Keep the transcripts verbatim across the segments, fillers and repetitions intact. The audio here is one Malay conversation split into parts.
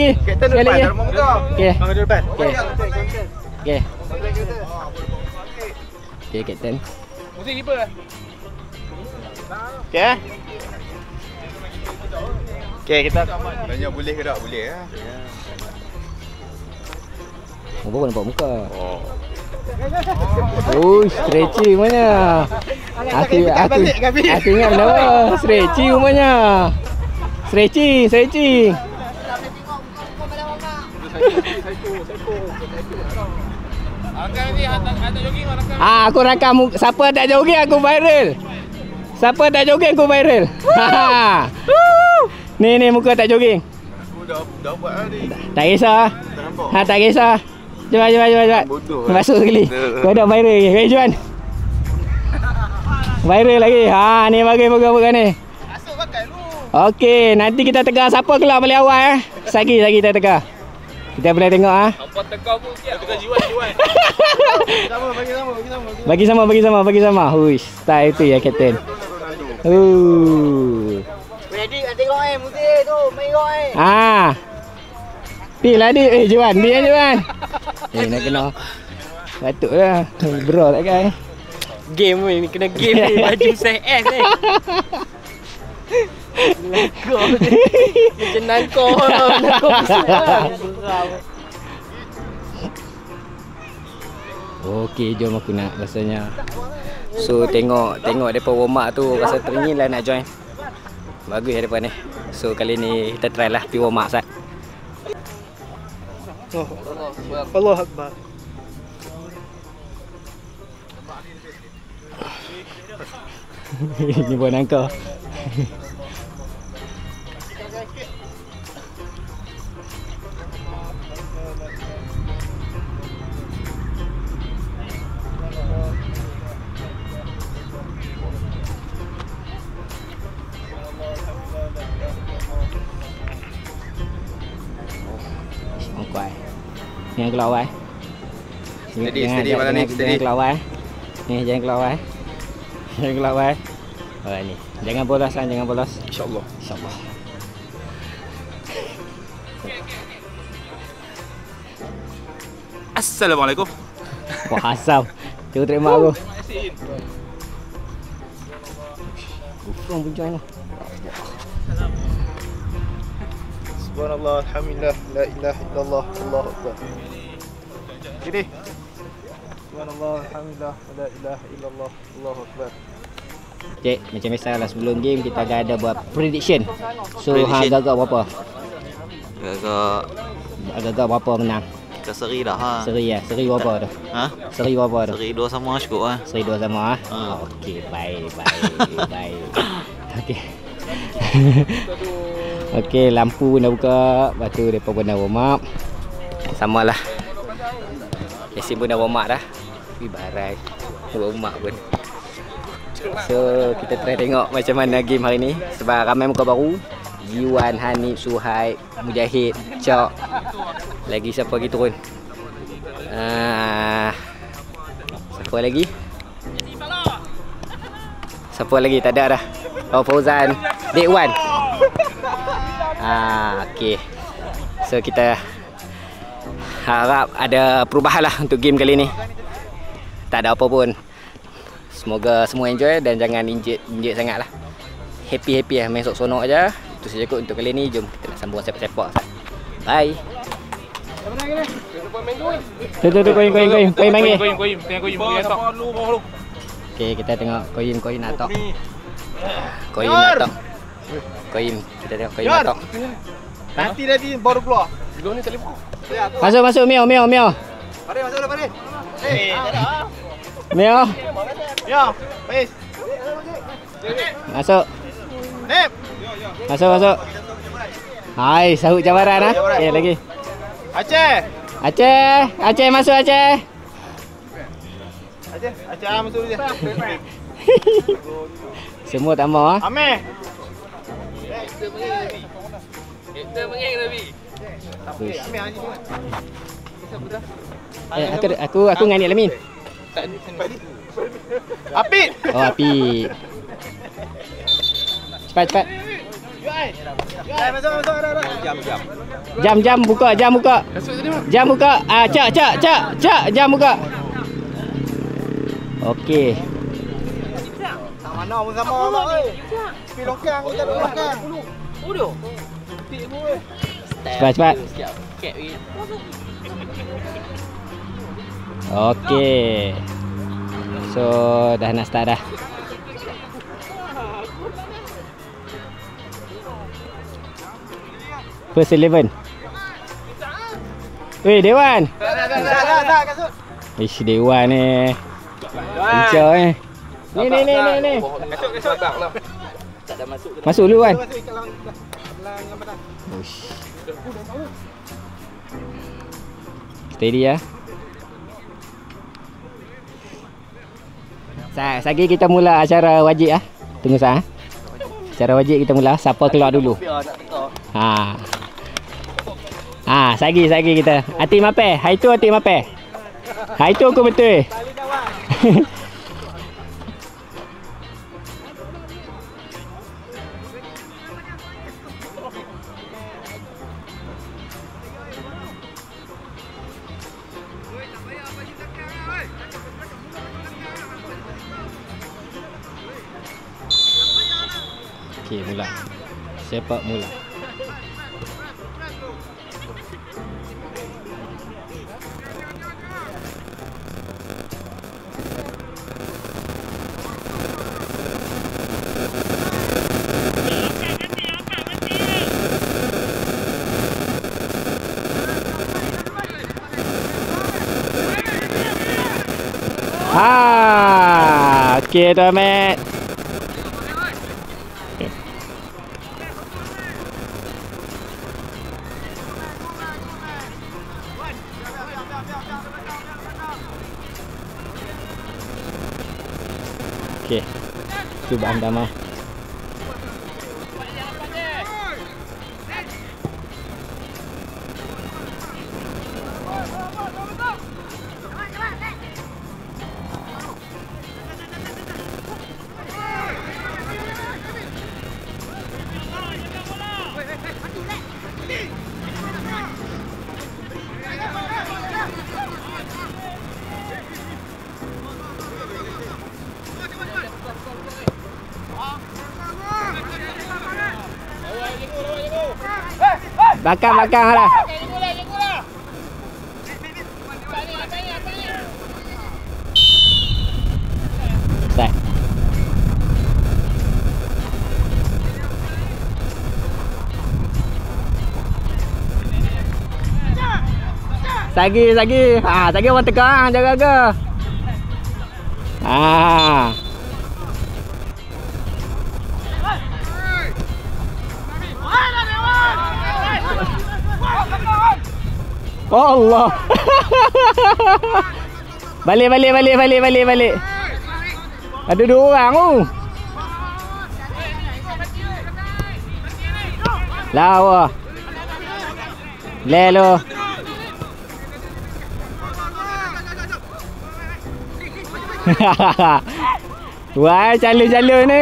Okey. Kapten Sekali depan, lagi. dalam muka. Okey. Bang depan. Okey. Okey. Okey, kapten. Mesti keeper. Okey. Okey, kita tanya boleh ke tak? Boleh ya. Oh, baru nampak muka. Oh. Oh, stretchy mana? Aku aku aku ingat benda apa? Stretchy rumahnya. Stretching, stretching. Ah, aku rakam siapa tak jogging aku viral. Siapa tak jogging aku viral. Ni ni muka tak jogging. Aku dah dah buat hari. Tak kisah. Ha, tak kisah. Cuba cuba cuba cuba. Masuk sekali. Kau dah viral lagi. Okey, Juan. Viral lagi. Ha, ni bagi moga-moga ni. Masuk pakai lu. Okey, nanti kita tegar siapa keluar paling awal eh. Sagi lagi kita tegar. Kita boleh tengok ah. Apa tegar pun dia tegar jiwa jiwa. Sama bagi sama bagi sama. Bagi sama bagi sama bagi sama. Huish, style tu ya kapten. Uh. Ready nak tengok eh muzik tu, main tengok eh. Ah. Pi lah dia. Eh Juan, dia Juan. Eh nak kena. Patutlah. Bro tak kan. Game ni kena game ni baju saya S ni. Nangkau ni. Macam nangkau. Nangkau besar. Okey, jom aku nak rasanya. So tengok tengok depa warm up tu rasa teringin lah nak join. Bagus ya depa ni. So kali ni kita try lah pi warm up sat. Oh, Allah Akbar. Ni buat nangkau. Kuat. Ni yang keluar eh. Steady, steady malam ni, steady. Jangan keluar eh. Ni jangan keluar eh. Jangan keluar eh. Oh ni. Jangan bolos kan, jangan bolos. InsyaAllah. InsyaAllah. Assalamualaikum. Wah asam. Cuba terima aku. Ufung pun join lah. Subhanallah, alhamdulillah, la ilaha illallah, Allahu Akbar. Gini. Subhanallah, alhamdulillah, la ilaha illallah, Allahu Akbar. Cik, macam biasalah sebelum game kita akan ada buat prediction. So Prediction. hang agak berapa? Agak Agak berapa menang? kita seri dah ha. Seri ya, seri berapa tu? Ha? Seri berapa tu? Seri dua sama cukup ah. Seri dua sama ah. Ha. Okey, baik, baik, baik. Okey. Okey, lampu dah buka. Lepas tu depa pun dah warm up. Samalah. Yasin pun dah warm up dah. Ui barai. Warm up pun. So, kita try tengok macam mana game hari ni. Sebab ramai muka baru. Jiwan, Hanif, Suhaib, Mujahid, Cok. Lagi siapa lagi turun? Ah, siapa lagi? Siapa lagi? Tak ada dah. Oh, Fauzan. Day one. Ah, okey. So, kita harap ada perubahan lah untuk game kali ni. Tak ada apa pun. Semoga semua enjoy dan jangan injet-injet sangat lah. Happy-happy lah, main sok-sonok aja. Itu saja kot untuk kali ni. Jom kita nak sambung sepak-sepak. Bye. Tu tu tu koin koin koin koin panggil. Koin koin tengok koin pergi atas. Okey, kita tengok koin koin atok. Koin atok. Koin, kita tengok koin atok. Nanti nanti baru keluar. Belum ni telefon. Masuk masuk Mio Mio Mio. Pare masuk dah pare. Eh, tak ada. Mio. Ya, baik. Masuk. Nep. Masuk masuk. Hai, sahut cabaran ah. Okey lagi. Aceh. Aceh, Aceh masuk Aceh. Aceh, Aceh ah masuk dia. Semua tak mau ah. Ameh. Kita mengeng tapi. Uish. Ameh haji. Eh, aku aku aku dengan Nik Lamin. Apit. Oh, api. Cepat cepat. Yai. Yai masuk masuk ada ada. Jam jam. Jam jam buka, jam buka. Jam buka. Ah, cak cak cak cak jam buka. Okey. Tak mana pun sama mak oi. Pi longkang kita duduk belakang. Bodoh. Cepat cepat. Kek lagi. Okey. So dah nak start dah. First eleven. Weh, Dewan. Tak tak tak tak kasut. Ish, Dewan ni. Pincau eh. Ni ni ni ni ni. Kasut kasut tak lah. Tak dah masuk. Masuk dulu kan. Masuk ikat lang lang yang petang. Ush. Steady ya. Sa, lagi kita mula acara wajib ah. Tunggu sah. Acara wajib kita mula. Siapa keluar dulu? Ha. Ha, sagi sagi kita. Hati mape. Hai tu hati mape. Hai tu aku betul. Okey, mula. Sepak mula. Ha, okey tu Ahmed. Okey. Tu bahan damai. Bakang bakang lah. Start. Sagi sagi. Ha, sagi orang tegang jaga-jaga. Ha. Oh Allah. Balik balik balik balik balik balik. Ada dua orang tu. Lawa. Lelo. Wah, calon-calon ni.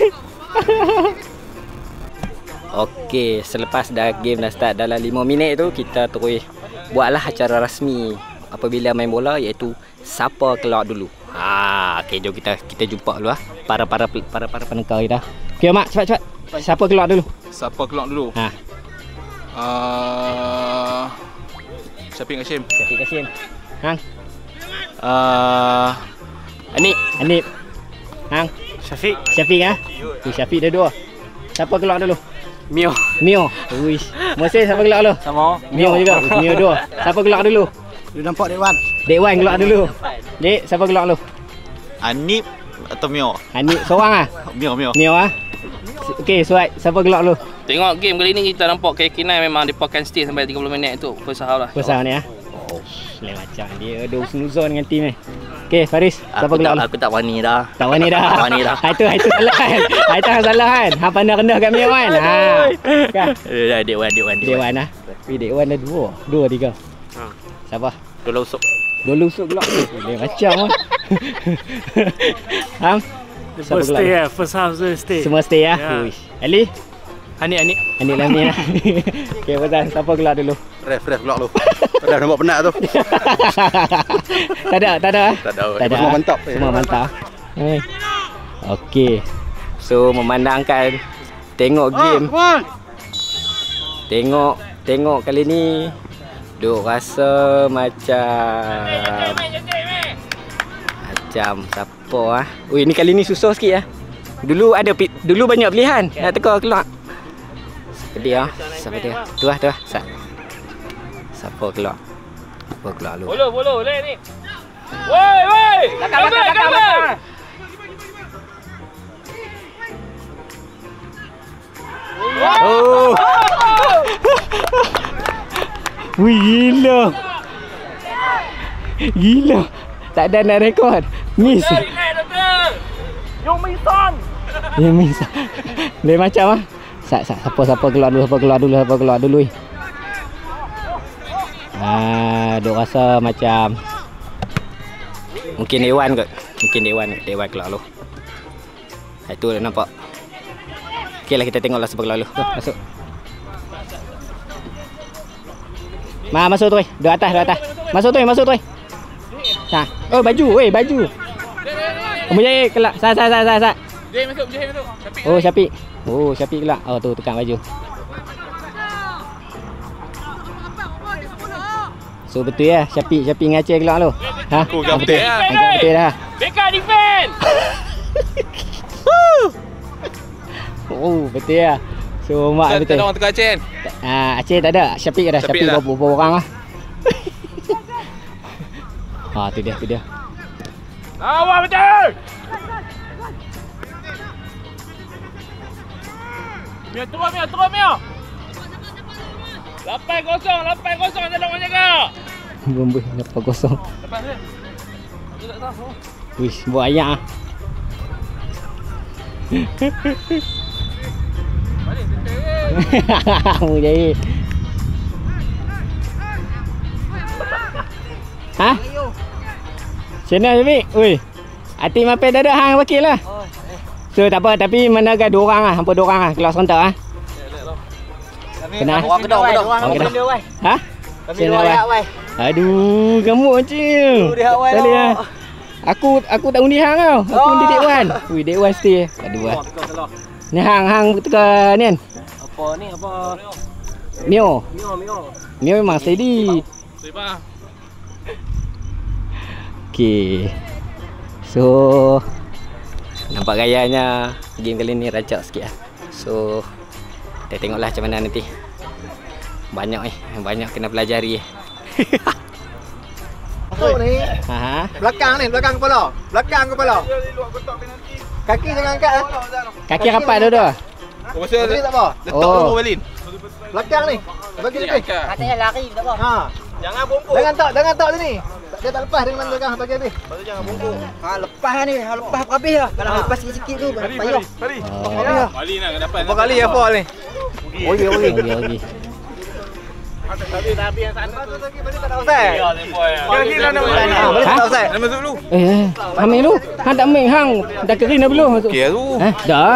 Okey, selepas dah game dah start dalam lima minit tu, kita terus buatlah acara rasmi apabila main bola, iaitu siapa keluar dulu. Ha, okey, jom kita kita jumpa dulu ah. Para para para para penengkar kita. Okey, Mak, cepat cepat. Siapa keluar dulu? Siapa keluar dulu? Ha. Uh, Syafiq Hashim. Syafiq Hashim. Hang. Uh, Anip. Anip. Hang. Syafiq. Syafiq ah. Tu Syafiq dah dua. Siapa keluar dulu? Mio. Mio. Uish. Mesti siapa keluar dulu? Sama. Mio juga. Mio dua. Siapa keluar dulu? dia nampak Dewan. Dewan keluar dulu. Dek, siapa keluar dulu? Anip atau Mio? Anip seorang ah. Mio, Mio. Mio ah. Okey, Suat, siapa keluar dulu? Tengok game kali ni kita nampak K K sembilan memang dia pakai stay sampai tiga puluh minit tu. First half lah. First half ni ah. Oh, lain macam dia ada snuzon dengan tim ni. Okey, Faris, siapa Aku keluar tak, dulu? aku tak wani dah. Tak wani dah. Tak wani dah. Ha, itu itu salah kan. Ha, itu yang salah kan. Ha, pandang rendah kat Mio kan. Ha. Kan. Eh, dah Dewan, Dewan, Dewan ah. Tapi Dewan dah dua. Dua tiga. Ha. Siapa? Dulu usuk. Dua lusuk keluar. Lain macam ah. Hang. Siapa First keluar stay dulu? lah. First half tu stay. Semua stay ah. Ya. Uish. Ali? Anik, Anik. Anik Lamin lah. Okey, Fazal, siapa keluar dulu? Ref, ref keluar lu. Dah nampak penat tu. Tak ada, tak ada. Tak ada. Tak ada. Semua mantap. Semua mantap. Eh. Okey. So memandangkan tengok game. Tengok tengok kali ni duk rasa macam macam siapa ah. Ui, ni kali ni susah sikit ah. Dulu ada dulu banyak pilihan nak teka keluar. Siapa dia? Siapa dia? Tu lah, tu lah. Sa siapa keluar? Siapa keluar lu? Bolo, bolo, leh ni. Woi, woi. Belakang, belakang, belakang, belakang. Oh. Wih, gila. Gila. Tak ada nak rekod. Miss. Yung Mason. Yang miss. Dia macam ah. Sat, sat, siapa siapa keluar dulu, siapa keluar dulu, siapa keluar dulu. Ah, duk rasa macam mungkin Dewan kot. Mungkin Dewan, Dewan keluar dulu. Itu dah nampak. Okeylah, kita tengoklah siapa keluar dulu. Tuh, masuk. Ma, masuk tu, duduk atas, duduk atas. Masuk tu, masuk tu. Ha. Oh, baju, weh, baju. Mujahid kelak. Sat, sat, sat, sat, sat. Jai masuk, Jai masuk. Syafiq. Oh, Syafiq. Oh, Syafiq kelak. Oh, tu tekan baju. So betul ya, Syafiq, Syafiq ngacir kelak tu. Ha? Aku Ah, betul. kapten. Ah, betul dah. Beka defend. Oh, betul ya. So mak betul. Tak ada orang tengah Aceh kan? Ah, Aceh tak ada. Syafiq dah. Syafiq Syafiq dah. berapa orang lah. Ha, tu dia, tu dia. Awak betul. Mia turun, Mia turun, Mia. lapan kosong, lapan kosong dalam orang jaga. Bomba lapan kosong. Lepas ni. Aku tak tahu. Wish, buat ayak ah. Balik betul. Mujahid. Ha? Macam mana Syafiq? Ui. Atik mapel dah ada hang wakil lah. So tak apa, tapi mana ada dua orang lah, hampa dua orang lah keluar serentak ah. Kena. Orang kedong, kedong. Orang kedong. Ha? Kami dua ayat wai. Aduh, gemuk macam. Dia awal Boleh lah. ah. Aku aku tak undi hang tau. Aku undi Dek Wan. Ui, Dek Wan stay. Aduh ah. Ni hang hang teka ni kan. Apa ni apa? Mio. Mio, Mio. Mio memang steady. Siapa? Okey. So nampak gayanya game kali ni rancak sikit lah. So kita tengoklah macam mana nanti. Banyak eh, banyak kena pelajari eh. Masuk ni. Ha ha. Belakang ni, belakang kepala. Belakang kepala. Kaki jangan angkat ah. Kaki rapat dua-dua. Oh, maksudnya tak apa. Letak Oh. dulu Balin. Belakang ni. Bagi lebih. Katanya lari tak apa. Ha. Jangan bungkuk. Jangan tak, jangan tak sini. Dia tak lepas dengan belakang bagi lebih. Jangan bungkuk. Ha, lepas ni, ha, lepas habis lah. Kalau lepas sikit-sikit tu payah. Oh. Balik nak dapat. Berapa kali ya Paul ni? Okey, okey. Okey okey. Tapi tapi yang sana tu Balik tak ada offside. Kaki nak nak Ha, balik tak ada offside. Nak masuk dulu. Eh, eh. Ambil lu. Hang tak main hang. Dah kering dah belum masuk. Okey tu. Ha? Dah.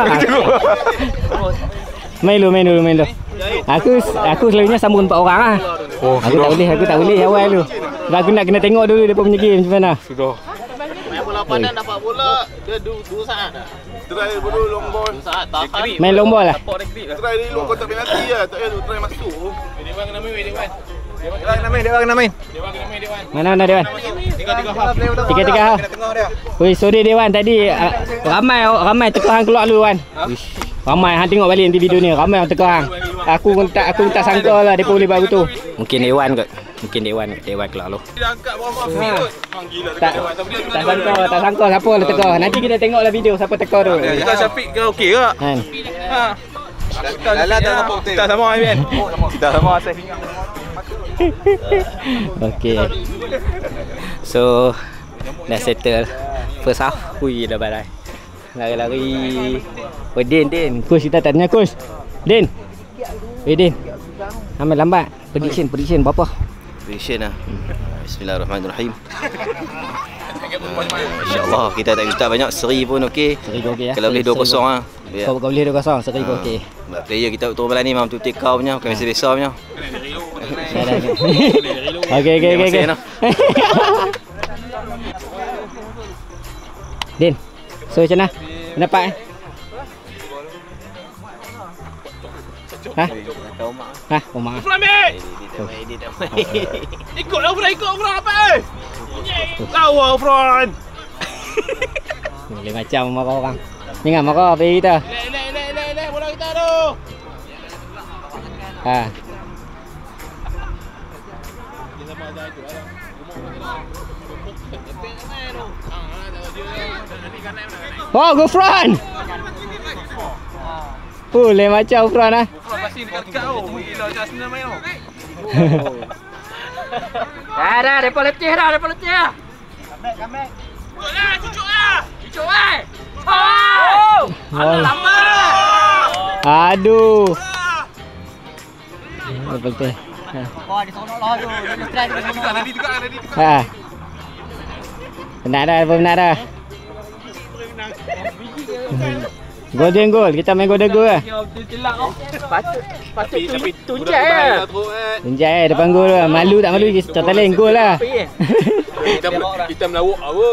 Main lu, main dulu, main dulu. Aku aku selalunya sambung empat orang lah. Oh, Aku tak boleh, aku tak boleh awal dulu. Aku nak kena tengok dulu depa punya game macam mana. sudah. Main bola pandang dapat bola dia dua saat dah. Try dulu long ball. dua saat tahan. Main long ball lah. Support dia grip lah. Try dulu kotak penalti lah. Tak payah try masuk. Dewan kena main, Dewan. Dewan kena main, Dewan kena main. Dewan kena main, Dewan. Mana mana Dewan? Tiga-tiga half. Tiga-tiga half. Kena tengah dia. Oi, sorry Dewan tadi uh, ramai ramai teka hang keluar dulu Wan. Wish. Ramai hang tengok balik nanti video ni. Ramai orang teka hang. Aku pun tak aku pun tak sangka lah depa boleh buat begitu. Mungkin Dewan kot. Mungkin Dewan Dewan keluar lu. Dia angkat bawah feet kot. Hang gila Tak tak sangka, tak sangka siapa lah teka. Nanti kita tengoklah video siapa teka tu. Kita Syafiq ke okey ke? Kan. Ha. Lala tak apa betul. Kita sama Aiman. Kita sama asal. Okey. So dah settle first half. Hui dah balai. Lari-lari. Oh Din, Din. Coach kita tanya coach. Din. Eh Din. Ambil lambat. Prediction, prediction berapa? Prediction lah. Bismillahirrahmanirrahim. InsyaAllah kita tak minta banyak. Seri pun okey. Seribu okey ya. Kalau boleh dua kosong lah. Kau kau boleh dua kosong, seribu okey. Player kita turun malam ni memang tu take kau punya. Bukan biasa-biasa punya. Okey okey okey okey. Din. So macam mana? Pendapat eh? Hah? Hah? Omak. Flamik! Ikutlah Fran, ikut Fran apa eh? Lawa Fran. Boleh macam marah orang. Ni kan marah player kita. Lek lek lek lek lek bola kita tu. Ha. Oh, go front. Boleh macam front ah. Fran pasti dekat kau. Gila Arsenal main tu. Dah dah, depa letih dah, depa letih dah. Ikutlah, cucuklah. Cucuk ai. Oh! Oh. Lama. Aduh. Betul. Ha. Oh, dia sonok lah tu. Dia try dia sonok. Tadi dekat, tadi dekat. Ha. Penat dah, penat dah. Golden goal. Kita main golden goal lah. Patut patut Tapi tunjuk eh. Tunjuk eh depan gol lah. Malu tak malu kita talent gol lah. Kita kita melawak apa?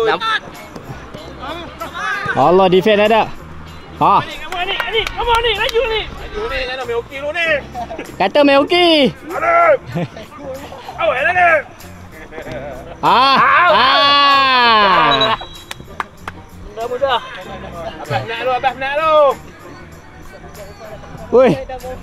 Allah defend ada. Ha. Kamu ni, ni, kamu ni, laju ni. Laju ni, jangan main okey lu ni. Kata main okey. Alif. Awak dah. Ah. Ah. Mudah-mudah. Abah nak lu, abah nak lu. Woi.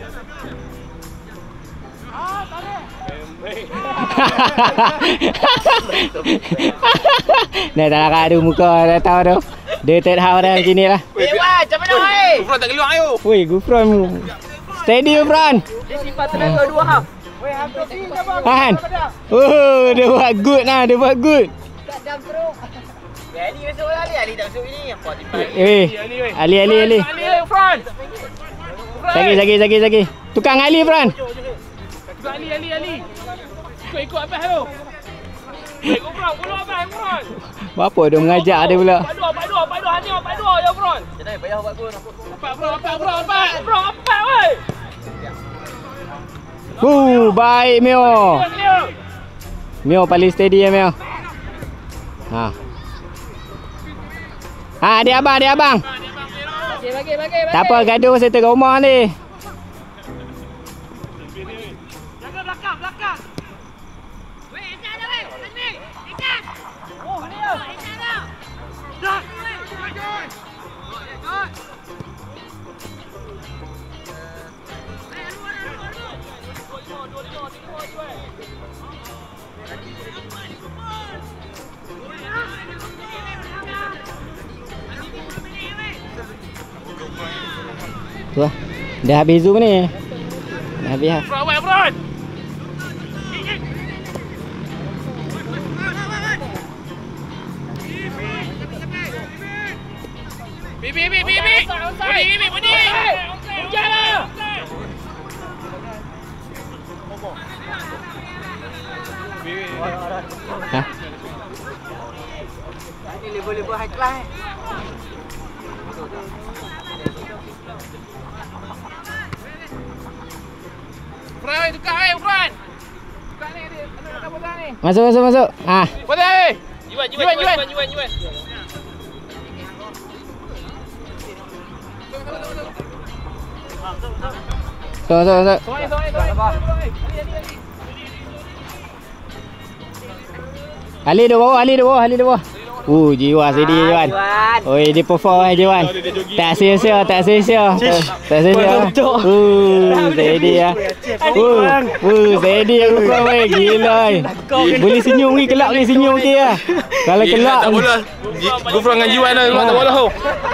Dah tak nak ada muka dah tahu tu. Dia tak tahu dah macam ni lah. Eh, wah, macam mana weh? Fran tak keluar ayo. Woi, Gufron. Steady Gufron. Dia simpan tenaga dua hang. Weh, hampir tiga bang. Han. Oh, dia buat good lah, dia buat good. Tak jam teruk. Ya, Ali masuk Ali, Ali tak masuk ini. Apa timpan? Eh, Ali Ali Ali. Ali Fran. Sagi sagi sagi sagi. Tukang Ali Fran. Ikut Ali, Ali, Ali. Ikut ikut abah tu. Ikut Fran, follow abah Fran. Apa dia mengajak dia pula. Pak dua, pak dua, pak dua, hanya pak dua ya Fran. Jangan payah buat gol. Empat Fran, empat Fran, empat. Fran, empat weh. Uh, baik Mio. Mio paling steady ya Mio. Ha. Ha, dia abang, dia abang. Bagi, bagi, bagi. Tak apa, gaduh saya tengok rumah ni. Jaga belakang, belakang. Weh, ikat dah weh. Sini. Ikat. Oh, ni dah. Ikat dah. Dah. Tu lah. Dah habis zoom ni. Dah habis lah. Fran, weh, Fran. Bibi, bibi, bibi. Budi, bibi, Budi. Jangan. Ha? Ini level-level high class. Fran, tukar weh, Fran. Tukar ni, ada nak bola ni. Masuk masuk masuk. Ha. Bola weh. Jiwan, jiwan, jiwan, jiwan, jiwan. Masuk masuk masuk. Soai, soai, soai. Ali di bawah, Ali di bawah, Ali di bawah. Uh, jiwa sedih Jiwan. Oi, dia perform eh Jiwan. Tak sia-sia, tak sia-sia. Tak sia-sia. Uh, sedih ya. Uh, uh, sedih aku kau weh, gila. Boleh senyum ni, kelak ni senyum okey ah. Kalau kelak tak bola. Gufran dengan Jiwan dah tak bola tu.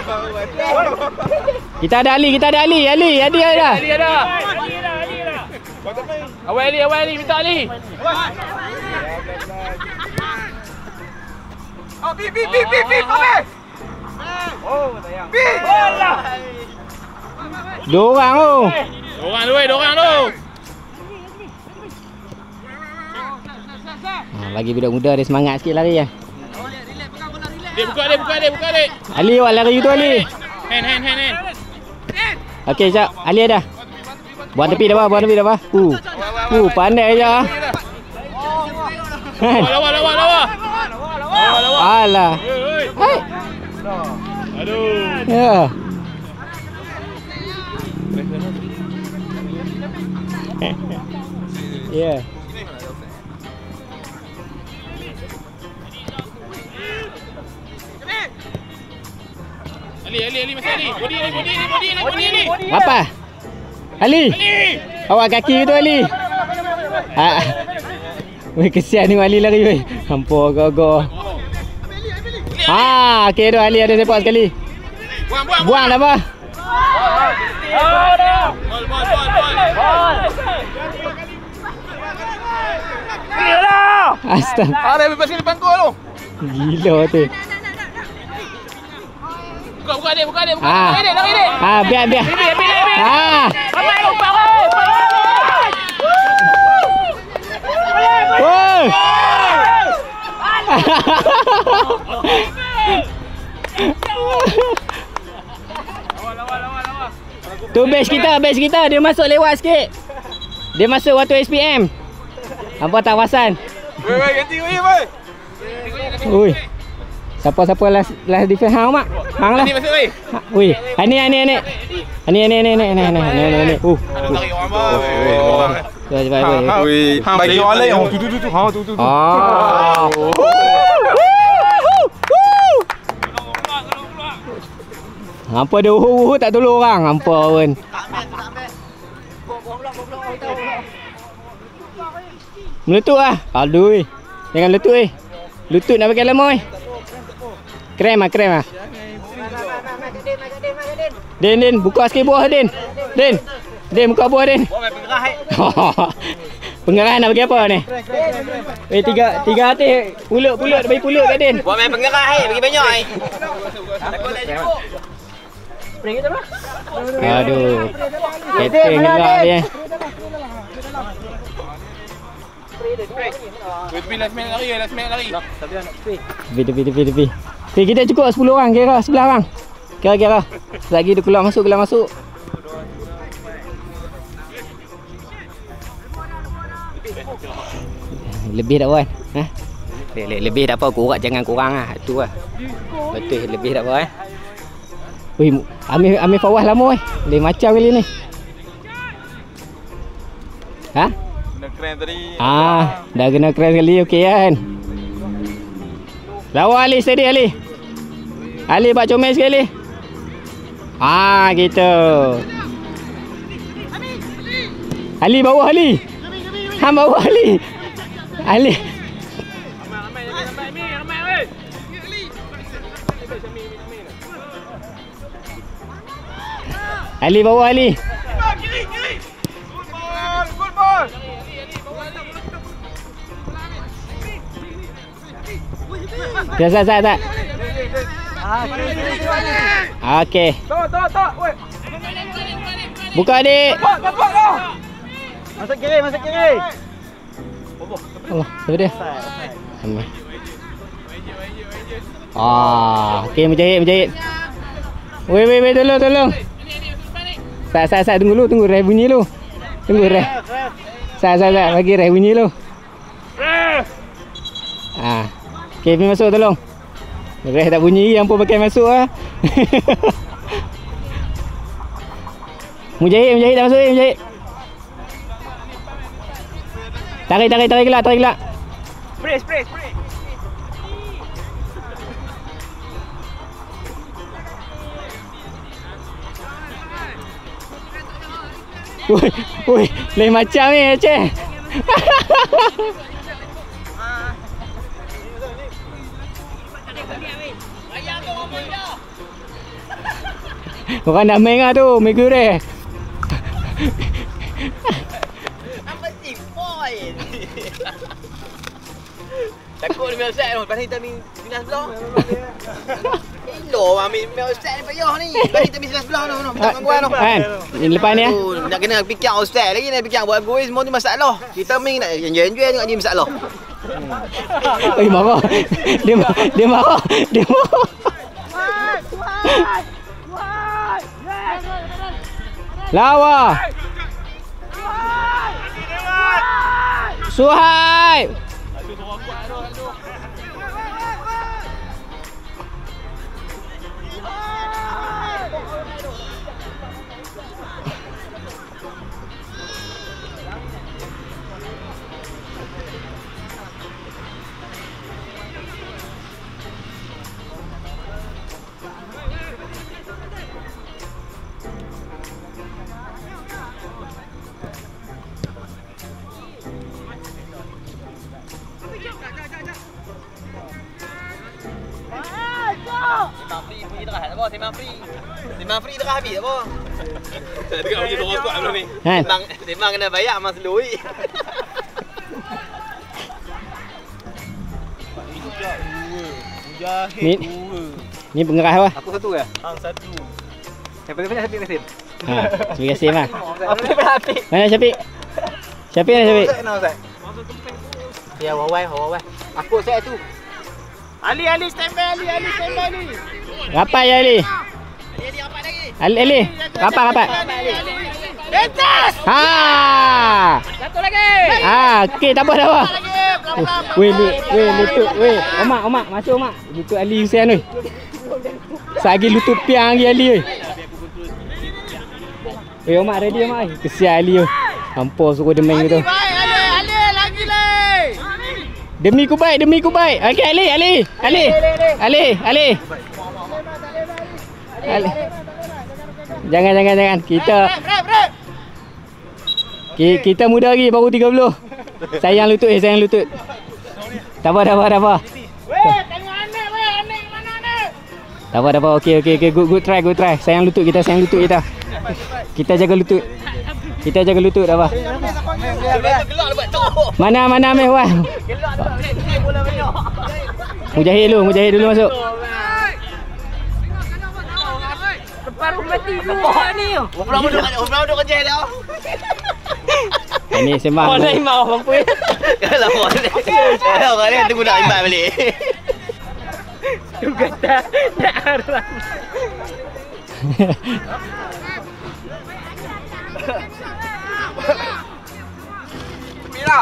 kita ada Ali, kita ada Ali, Ali, Ali ada. Ali ada. Ali ada, Ali ada. Awal Ali, awal Ali, minta Ali. Oh, bi bi bi bi bi. Oh, sayang. Bi. Bola. Dua orang tu. Dua orang tu weh, dua orang tu. Ha, bagi budak muda dia semangat sikit lari ya. Dek buka dek, buka dek, buka dek. Ali awak lari tu Ali. Hand, hand, hand, hand. Okey, jap. Ali ada. Buat tepi dah, buat tepi dah, bah. Uh. Uh, pandai je ah. Lawa, lawa, lawa. Lawa, lawa. Alah. Hai. Aduh. Ya. Ya. Ali, Ali, Ali, masih Ali. Body, Ali, body, Ali, body, Ali, body, Ali. Apa? Ali. Ali. Awak kaki tu Ali. Ah. Weh kesian ni Ali lari weh. Hampur go-go. Ah, okey tu Ali ada sepak sekali. Buang, buang. Buang dah bah. Bol, bol, bol, bol. Astaga. Ada bebas ni depan gol tu. Gila tu. Buka, buka dek, buka dek, buka. Ah. Lari dek, lari dek. Ah, biar biar. Ah. Woi. Tu base kita, base kita. Dia masuk lewat sikit. Dia masuk waktu S P M. Apa tak perasan? Wei, wei, ganti wei, wei. Ui. Siapa-siapa last last defense hang mak? Hang lah. Ni masuk wei. Ui, ani ani ani. Ani ani ani ani ani ani ani ani. Uh. Ada tarik orang bah. Cepat cepat cepat. Wei, bagi orang lain. Oh, tu tu tu tu. Ha, tu tu tu. Ah. Hampa dia uhu-uhu tak tolong orang. Hampa pun. Meletup lah. Aduh. Jangan meletup eh. Lutut nak pakai lama eh. Krem lah, krem lah. Din, Din. Buka sikit buah Din. Din. Din, buka buah Din. Buat main pengerah eh. Pengerah nak bagi apa ni? Eh, tiga tiga hati. Pulut-pulut. Bagi pulut kat Din. Buat main pengerah eh, bagi banyak eh. Aduh. Keteng gerak dia. Tepi last minute lari, last minute lari. Tepi, tepi, tepi, tepi. Okay, kita cukup sepuluh orang kira, sebelah orang. Kira-kira. Lagi dia keluar masuk, keluar masuk. Lebih tak puan? Ha? Le lebih tak apa, kurang jangan kurang lah. Itu lah. Betul, lebih tak apa eh. Wih, Amir, Amir Fawaz lama eh. Lain macam kali ni. Ha? Kena keren tadi. Ah, dah kena keren sekali, okey kan? Lawa Ali, steady Ali. Ali buat comel sekali. Ah, gitu. Ali bawah Ali. Han bawah Ali. Ali. Ali bawah Ali. Ya, sat, sat, sat. Okey. Tok, tok, tok. Woi. Buka adik. Buat, buat, buat dah. Masuk kiri, masuk kiri. Allah, siapa dia? Amin. Ah, okey Mujahid, Mujahid. Wei, wei, wei, tolong, tolong. Sat, sat, sat, tunggu dulu, tunggu reh bunyi dulu. Tunggu reh. Sat, sat, sat, bagi reh bunyi dulu. Ah. Okey, pergi masuk tolong. Reh tak bunyi, yang pun pakai masuk ah. Mujahid, Mujahid dah masuk eh, Mujahid. Tarik, tarik, tarik gelak, tarik gelak. Spray, spray, spray. Woi, woi, lain macam ni Aceh. Orang dah main lah tu, minggu dia. Apa sih, boy? Takut dia offside tu, lepas ni kita ambil binas sebelah. Elok ambil offside ni payah ni. Lepas ni kita ambil binas sebelah tu, minta gangguan tu. Kan? Ini lepas ni eh. Nak kena fikir offside lagi, nak fikir buat gol semua tu masalah. Kita main nak enjoy-enjoy tengok dia masalah. Eh, marah. Dia ma- dia marah. Dia marah. Lawa. Suhaib. Sembang free punya terah tak apa, sembang free. Sembang free terah habis tak apa. Saya tengok punya tu kuat belum ni. Kan? Sembang sembang kena bayar mas lui. Ni ni pengerah apa? Aku satu ke? Hang satu. Yang paling banyak Syafiq Kasim. Ha, Syafiq Kasim lah. Apa dia berhati? Mana Syafiq? Syafiq mana Syafiq? Saya nak Ustaz. Ya wawai, wawai. Aku saya tu. Ali Ali stand by Ali Ali stand by Ali. Rapat ya Ali. Ali Ali rapat lagi. Ali Ali. Rapat rapat. Pentas. Ha. Satu lagi. Ah, okey tak apa tak apa. Weh, ni, weh lutut, weh. Omak, omak, masuk omak. Lutut Ali Hussein weh. Sagi lutut piang lagi Ali weh. Weh, omak ready omak. Kesian Ali weh. Hampur suruh dia main gitu. Ali Ali lagi le. Demi ku baik, demi ku baik. Okey Ali, Ali. Ali. Ali, Ali. Ali. Jangan jangan jangan. Kita Ki- kita muda lagi baru tiga puluh. Sayang lutut eh, sayang lutut. Tak apa, tak apa, tak apa. Weh, tengok anak weh, anak mana anak? Tak apa, tak apa. Okey, okey, okey. Good, good try, good try. Sayang lutut kita, sayang lutut kita. Kita jaga lutut. Kita jaga lutut, tak apa. Gelak lebat tu. Mana, mana Amir Wan? Gelak lebat boleh bola banyak. Mujahid dulu, Mujahid dulu masuk. Baru mati dua ni. Orang duduk orang duduk kerja dah. Ini sembang. Oh, dah imbang orang pun. Kalau orang ni. Kalau orang ni tunggu nak imbang balik. Tu kata tak arah. Mira.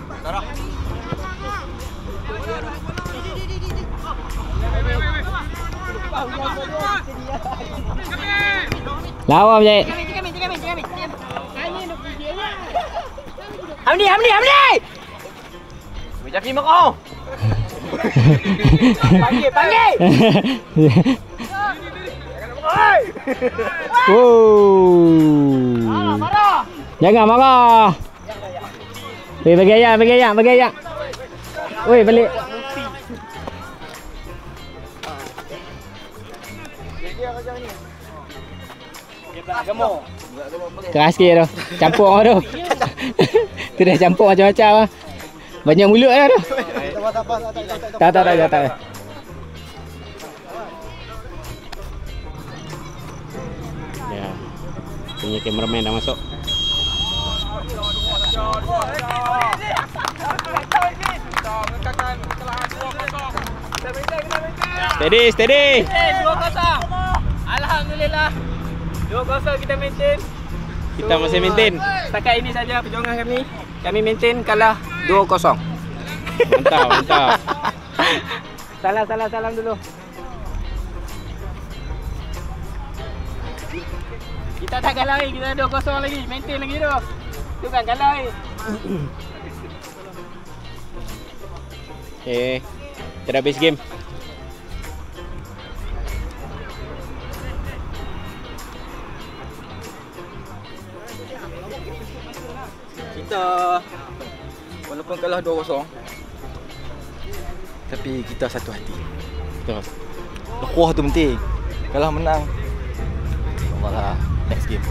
Lawa Mujahid. Hamdi, Hamdi, Hamdi. Jafi makau. Panggil, panggil. Wow. Marah. Jangan marah. Weh, bagi ayam, bagi ayam, bagi ayam. Weh, balik. Keras sikit tu. Campur orang tu. Tu dah campur macam-macam lah. Banyak mulut lah tu. Tak, tak, tak, tak, tak. Ya. Punya kameraman dah masuk. Steady, steady. dua kosong. Alhamdulillah. dua kosong kita maintain. Kita masih maintain. Setakat ini saja perjuangan kami. Kami maintain kalah dua kosong. Mantap, mantap. Salam, salam, salam dulu. Kita tak kalah lagi, kita dua kosong lagi. Maintain lagi tu. Tu kan kalah lagi. Okay. Kita dah habis game. Kita walaupun kalah dua kosong tapi kita satu hati. Betul. Kuah tu penting. Kalah menang. InsyaAllah next game.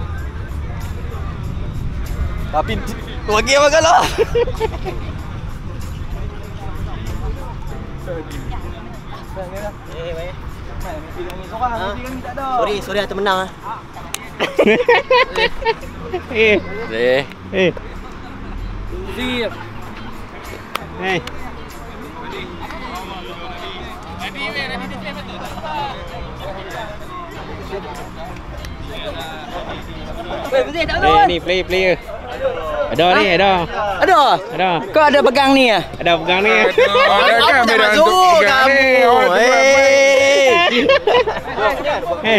Tapi lagi apa kalah? Eh, baik. Sorry, sorry atas menang ah. Eh, Eh, eh. Siap. Hei. Eh, ni play player. Ada ni, ada. Ada? Ada. Kau ada pegang ni ah? Ada pegang ni. Ada tak masuk kamu. Hei. Hei.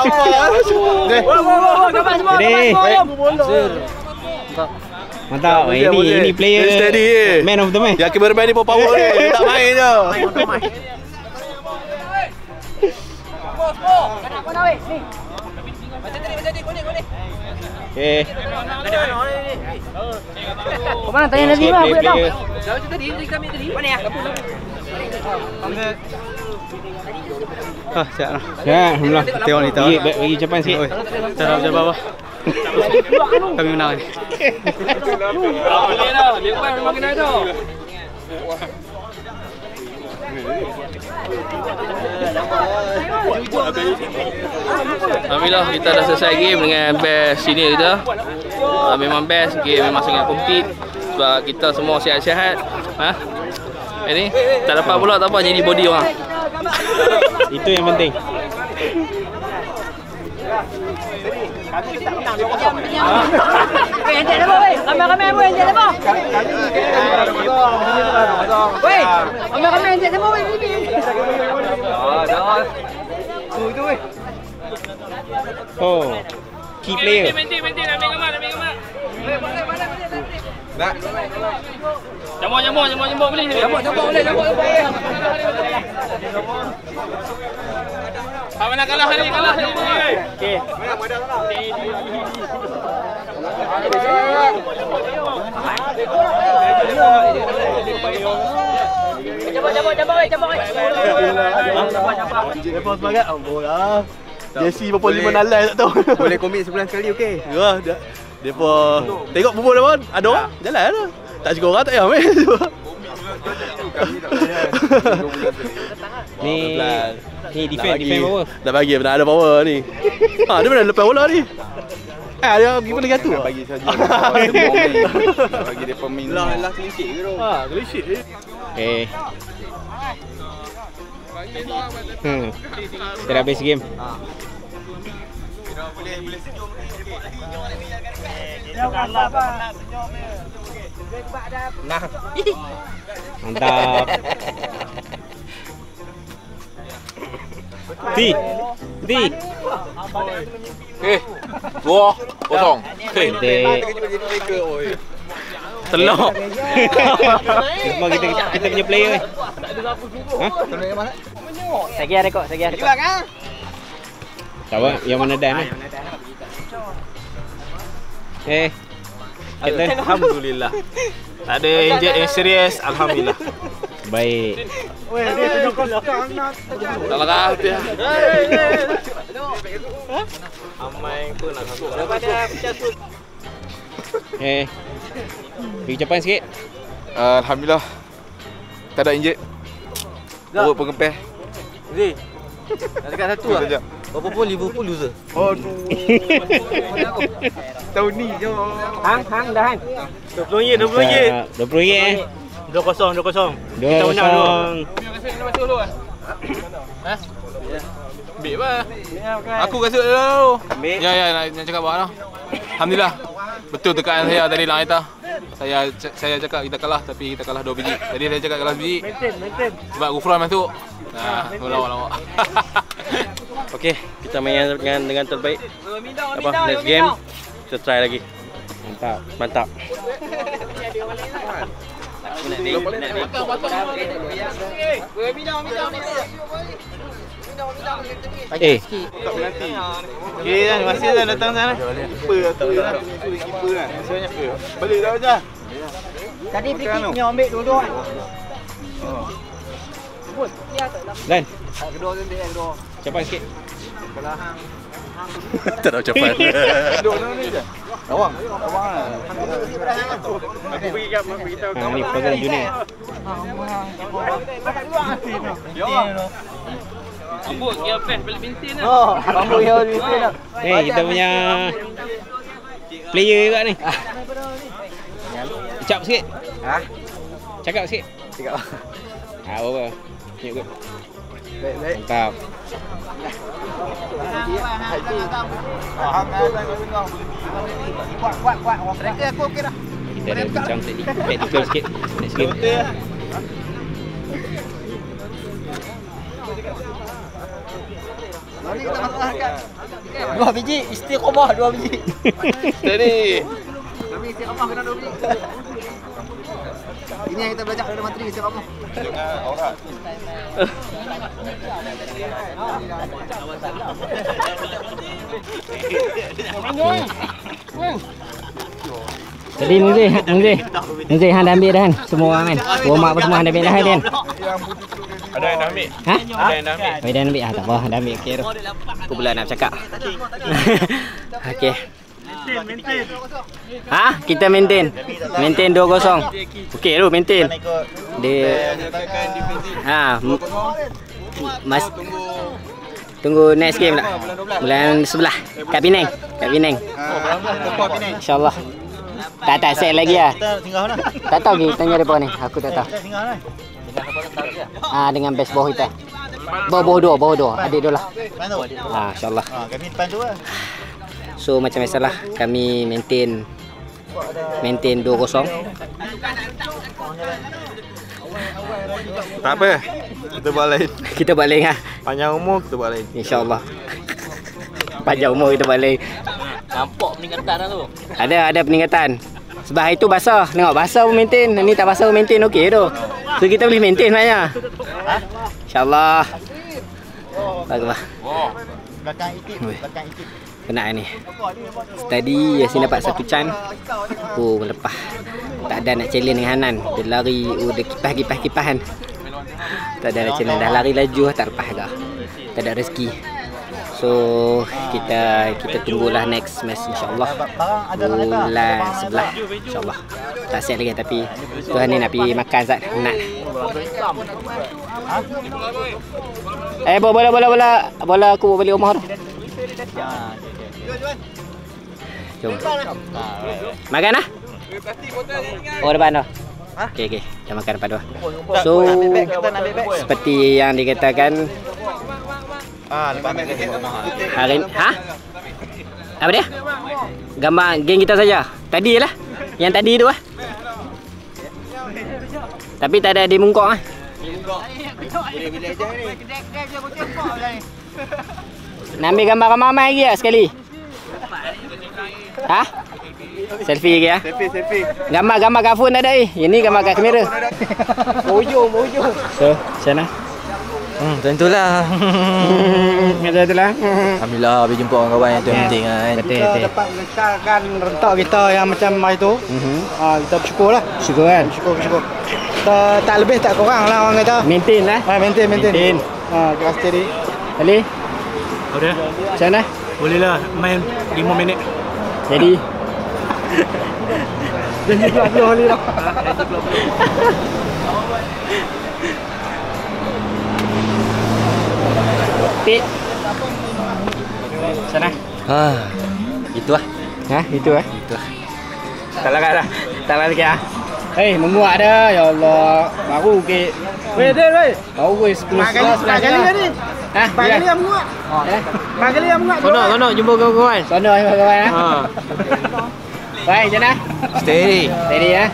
Gambar semua, Jadi. gambar semua. Mantap. Boleh, Ini boleh. ini player Steady je. man of the match. Yang cameraman ni pun power ni. Tak main je. Okey. Kau mana tanya lagi Play, mah? play, Aku dah. player. Mana ya? Ah, siap lah. Ya, alhamdulillah. Tengok ni, tengok. Bagi, bagi ucapan sikit. Cara macam bawah. Kami menang ni. Boleh dah. Dia bukan memang kena tu. Alhamdulillah kita dah selesai game dengan best senior kita. Uh, memang best, game memang sangat komplit sebab kita semua sihat-sihat. Ha? Ini tak dapat pula tak apa jadi body orang. Itu yang penting. Weh, encik dah weh. Kameraman weh, encik dah. Weh, kameraman encik dah weh. Oh. Key player. Maintain, maintain, ambil gambar, ambil gambar. Nak. Jambuk, jambuk, jambuk, jambuk boleh. Jambuk, jambuk boleh, jambuk, jambuk. Apa nak kalah hari, kalah hari ni. Okey. Jambuk, jambuk, jambuk weh, jambuk weh. Lepas semangat. Oh lah. Jesse berapa lima nalai tak tahu. Boleh komit sebulan sekali, okey? Ya, dia depa tengok bubur dia pun ada orang jalan lah. Tak cukup orang tak payah main. Ni ni defend defend power. Dah bagi benar ada power ni. Ha, dia mana lepas bola ni? Eh, dia pergi pada gatu. Bagi saja. Bagi dia pemain. Lah, lah selisik ke tu? Ha, gelisik je. Okey. Hmm. Kita dah habis game. Boleh boleh senyum ni. Mantap. Ti. Ti. Eh, dua kosong. Dek. Telok. Semua kita kita punya player ni. Ha? Saya ada kok, saya ada. Juga kan? Tak apa, yang mana Dan ni? Eh. Captain. Alhamdulillah. Tak ada injet yang serius, alhamdulillah. Baik. Tak lakah dia. Eh. Bagi ucapan sikit. Alhamdulillah. Tak ada injet. Bawa pengempeh. Zee. Nak dekat satu lah. Berapa pun Liverpool loser. Tahun ni je. Hang, hang dah han. dua puluh ringgit, dua puluh ringgit. dua puluh ringgit eh. dua kosong, dua kosong. Kita menang dong. Ambil apa? Aku rasa dulu. Ya ya nak, nak cakap apa lah. Alhamdulillah. Betul tekaan saya tadi lah kita. Saya saya cakap kita kalah tapi kita kalah dua biji. Tadi saya cakap kalah biji. Maintain, maintain. Sebab Gufran masuk. Nah, lawak-lawak. Okey, kita main dengan dengan terbaik. Apa? Next game kita try lagi. Mantap. Mantap. Eh. Okey kan, masih dah datang sana. Keeper atau keeper kan. Maksudnya balik dah aja. Tadi free kick punya ambil dua-dua kan. Dan. Kedua tu dia kedua. Ucapan sikit. Tak ada ucapan. Duduk sana ni je. Awang, awang ah. Ha, ni program junior. Ambut, dia best balik bintin lah. Oh, rambut dia bintin dah. Eh, kita punya player juga ni. Ucap sikit. Ha? Cakap sikit. Cakap. Ah, apa? Tengok kot. Baik, baik. Mantap. Kuat, kuat, kuat. Striker aku okey dah. Kita ada bincang tadi. Tactical sikit. Next game. Dua biji, istiqomah dua biji. Steady. Kami istiqomah kena dua biji. Ini yang kita belajar dari menteri istiqomah. Jadi Mungzi, Mungzi. Mungzi hang dah ambil dah kan? Semua orang kan? Warm up apa semua hang dah ambil dah kan? Ada yang dah ambil? Ha? Ada yang dah ambil? Oh, dah ambil. Ah, tak apa, dah ambil. Okey tu. Aku pula nak bercakap. Okey. Ha? Kita maintain. Maintain dua kosong. Okey tu maintain. Dia ha, Mas tunggu next game lah. Bulan sebelah kat Penang. Kat Penang. Insya-Allah. Tak tak set lagi lah. Tak tahu kita tanya depa ni. Aku tak tahu. Ah dengan best bawah kita. Bawah bawah dua, bawah dua. Adik dua lah. Ah insya-Allah. Ha, kami depan tu lah. So macam biasalah kami maintain maintain dua kosong. Tak apa. Kita buat lain. Kita buat lain ah. Panjang umur kita buat lain. Insya-Allah. Panjang umur kita buat lain. Nampak peningkatan dah tu. Ada ada peningkatan. Sebab hari tu basah. Tengok basah pun maintain. Ni tak basah pun maintain okey tu. So kita boleh maintain sebenarnya. Insya-Allah. Bagus. Belakang ikip, belakang ikip. Kena ni. Tadi Yasin dapat satu can. Oh lepas. Tak ada nak challenge dengan Hanan. Dia lari, oh dia kipas-kipas-kipas kan. Tak ada nak challenge, dah lari laju tak lepas dah. Tak ada rezeki. So kita kita tunggulah next match insya-Allah. Bulan sebelah insya-Allah. Tak siap lagi tapi tuan ni nak pergi makan Zat. Nak. Eh bola bola bola bola aku balik rumah tu. Jom. Makan lah. Oh depan tu. Okey okey. Kita makan depan tu. So seperti yang dikatakan Ah, lepas ambil kita. hari ha? Apa dia? Gambar geng kita saja. Tadi lah. Yang tadi tu ah. Tapi tak ada di mungkok ah. Nak ambil gambar ramai-ramai lagi lah sekali. Ha? Selfie lagi ah. Selfie, selfie. Gambar-gambar kat phone tak ada eh. Yang ni gambar kat kamera. Ujung, ujung. So, macam mana? Hmm, tentulah. Macam itulah. Alhamdulillah habis jumpa orang kawan yang tu penting kan. Betul, Kita betul. dapat lekalkan rentak kita yang macam mai tu. Mhm. Ah, kita bersyukur lah. Syukur kan? Syukur, bersyukur. Kita tak lebih tak kurang lah orang kata. Maintain lah. Ah, maintain, maintain. Maintain. Ah, keras steady. Ali, Udah, macam mana? boleh lah main lima minit. Jadi Jadi keluar ni lah. Pit. Sana. Ha. Gitu lah. Ha, itu eh. Itu. Tak larat dah. Tak larat lagi ah. Hei, menguat dah. Ya Allah. Baru ke. Weh, Del, weh. Baru ke sepuluh sebelas. Pak kali kan ni? Ha, Pak kali yang menguat. Eh, Pak kali yang menguat. Kono, kono jumpa kawan-kawan. sono ni kawan ah. Ha. Baik, macam mana? Steady. Steady ya.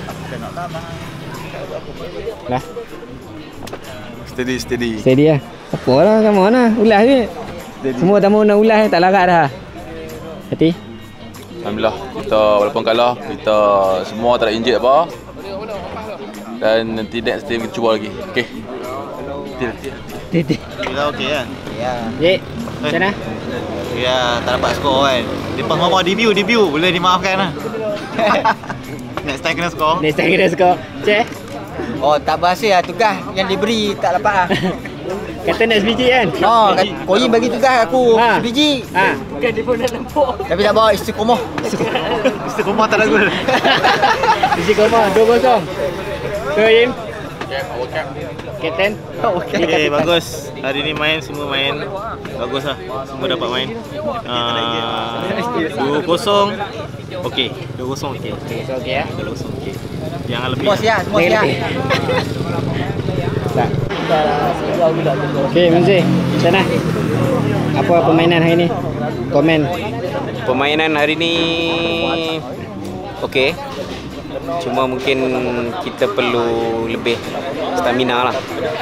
Lah, Steady, steady. steady ah. Apa lah kamu mana? Ulas je. Semua tamu nak ulas tak larat dah. Hati. Alhamdulillah, kita walaupun kalah, kita semua tak ada injured apa. Dan nanti next time kita cuba lagi. Okey. Titi. Kita okey kan? Ya. Jek. Macam mana? Ya, tak dapat skor kan. Lepas mama debut, debut. Boleh dimaafkan lah. Next time kena skor. Next time kita skor. Cek. Oh, tak berhasil lah tugas yang diberi tak dapat lah. Kata nak sebiji kan? Oh, Koi bagi tugas aku Ha. sebiji. Ha. Tapi tak bawa istiqomah. Istiqomah tak ada gol. Sebiji koma dua kosong. So Im. Kapten. Okey, bagus. Hari ni main, semua main. Bagus lah. Semua dapat main. Uh, dua kosong. Okey, dua kosong okey. So okey ya. dua kosong okey. Jangan lebih. Semua siap, semua siap. Tak. Okey, Munzi. Macam mana? Apa permainan hari ni? Komen. Permainan hari ni okey. Cuma mungkin kita perlu lebih stamina lah.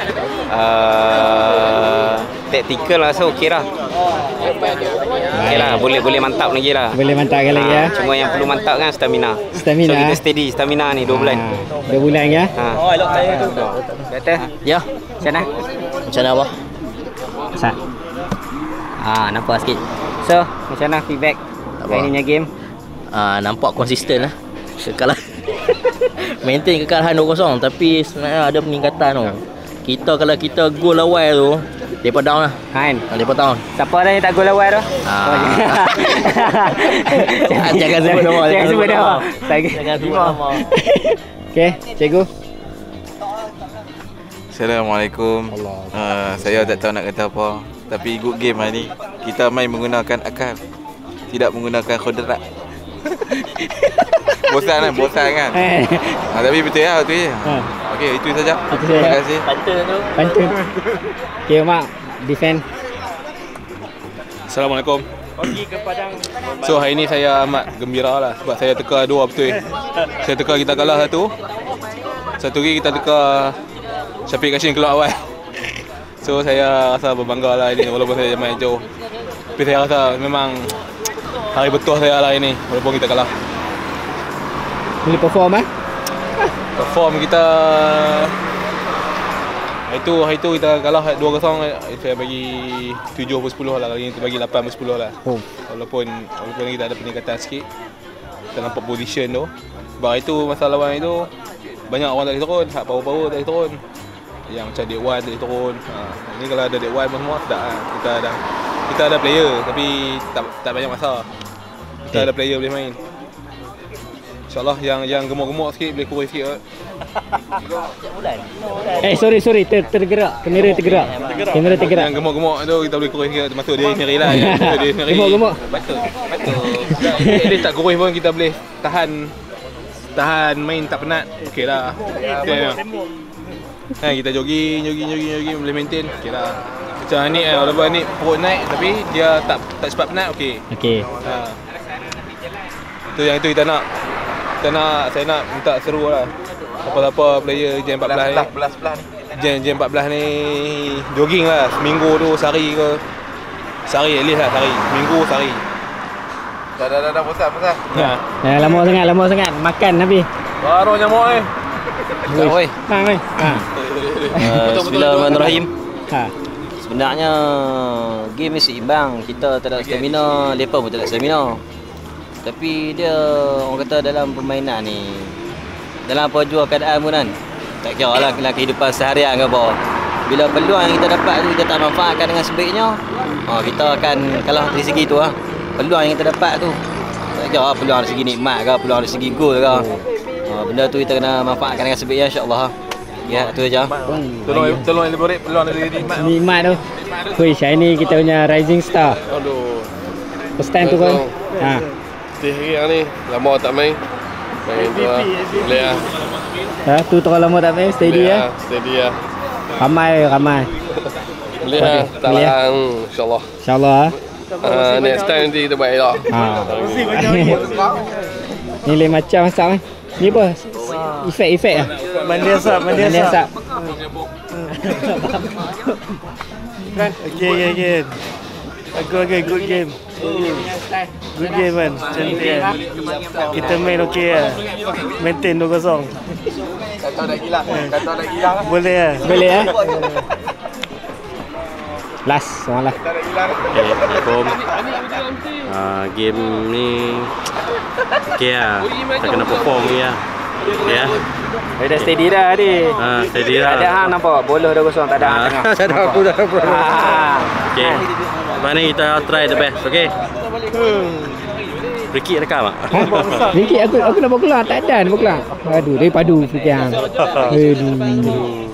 Uh, Taktikal lah, so okey lah. Okey lah, boleh boleh mantap lagi lah. Boleh mantapkan lagi ya. Cuma yang perlu mantap kan stamina. Stamina. So kita steady stamina ni dua bulan. dua bulan ya. Ha. Oh, elok saya tu. Kata? Ya. Macam mana? Macam mana apa? Sat. Ah, nampak sikit. So, macam mana feedback hari ni punya game? Ah, nampak konsisten lah. Kekalah. Maintain kekalahan dua kosong tapi sebenarnya ada peningkatan tu. Kita kalau kita gol awal tu, depa down lah. Kan? Ha, depa down. Siapa dah yang tak gol awal tu? Ah. Jangan sebut nama. Jangan sebut nama. Jangan sebut nama. Okey, cikgu. Assalamualaikum. Uh, saya tak tahu nak kata apa. Tapi good game hari ni. Kita main menggunakan akal, tidak menggunakan kodrat. Bosan kan? Bosan kan? ha, tapi betul ya, betul ya. Ha. Okey, itu saja. Itu Terima saja. kasih. Pantun tu. Pantun. Okey, Mak. Defend. Assalamualaikum. So hari ni saya amat gembira lah sebab saya teka dua betul. Saya teka kita kalah satu. Satu lagi kita teka Syafiq Kashin keluar awal. So saya rasa berbangga lah ini walaupun saya main jauh. Tapi saya rasa memang hari betul saya lah ini walaupun kita kalah. Boleh perform eh? Perform kita hari tu, hari tu kita kalah dua kosong. Saya bagi tujuh per sepuluh lah. Kali ni kita bagi lapan per sepuluh lah. Oh. Walaupun walaupun kita ada peningkatan sikit. Kita nampak position tu. Sebab hari tu masa lawan itu banyak orang tak boleh turun. Hak power-power tak boleh turun. Yang macam Dead One tak boleh turun. Ha, ni kalau ada Dead One semua sedap kan. Kita ada kita ada player tapi tak tak banyak masa. Kita okay. ada player boleh main. InsyaAllah yang yang gemuk-gemuk sikit boleh kurus sikit kot. Eh sorry sorry ter, tergerak. Kamera tergerak. Kamera tergerak. Yang gemuk-gemuk tu kita boleh kurus sikit. Termasuk dia sendiri lah. Dia sendiri. Gemuk-gemuk. Betul. Betul. Dia tak kurus pun kita boleh tahan tahan main tak penat. Okey lah. Okay, ha, kita jogging, jogging, jogging, jogging boleh maintain. Okey lah. Macam ni eh, walaupun ni perut naik tapi dia tak tak cepat penat okey. Okey. Ha. Tu yang itu kita nak. Kita nak, saya nak minta seru lah. Siapa-siapa player J empat belas ni. J J empat belas ni jogging lah. Seminggu tu sehari ke. Sehari at least lah sehari. Minggu sehari. Dah dah dah, dah bosan bosan. Ya. Eh lama sangat, lama sangat. Makan Nabi. Baru nyamuk ni. Oi. Ha oi. Ha. Bismillahirrahmanirrahim. Ha. Sebenarnya game ni seimbang. Kita tak ada stamina, depa pun tak ada stamina. Tapi dia orang kata dalam permainan ni, dalam apa jua keadaan pun kan, tak kira lah dalam kehidupan seharian ke apa, bila peluang yang kita dapat tu kita tak manfaatkan dengan sebaiknya, oh, kita akan kalah dari segi tu lah. Peluang yang kita dapat tu tak kira lah peluang dari segi nikmat ke, peluang dari segi gol ke, oh, benda tu kita kena manfaatkan dengan sebaiknya, insyaAllah. Ya, tu saja. Tolong tolong elaborate peluang dari nikmat. Nikmat tu. Woi, hari ni kita punya rising star. Aduh. First time tu kan. Ha. Hari yang ni lama tak main. Main tu lah. Boleh lah. Ha, tu terlalu lama tak main, steady ya. Steady lah. Ramai, ramai. Boleh lah. Tak larang, insyaAllah. InsyaAllah. Uh, next time nanti kita buat elok. Ha. Ni lain macam masak kan. Ni apa? Efek-efek ah. Mandi asap, mandi Mandi asap. asap. Okay, okay, okay. Aku okay, good game. Good game kan, cantik kan. Kita main okey lah. Maintain dua kosong. Kata nak gila, kata nak gila. Boleh lah. Boleh eh. Last, orang lah. Okay, Assalamualaikum. Uh, game ni okay lah. Tak kena perform ni lah. Okay lah. Eh, dah steady dah ni. Ha, steady dah. Tak ada hang nampak. Boloh dua kosong, tak ada hang tengah. Tak ada aku dah. Okay. Lepas ni kita try the best, okay? Free kick rekam tak? Free kick aku aku nak bawa keluar, tak ada nak bawa keluar. Aduh, dia padu free kick hang. Aduh.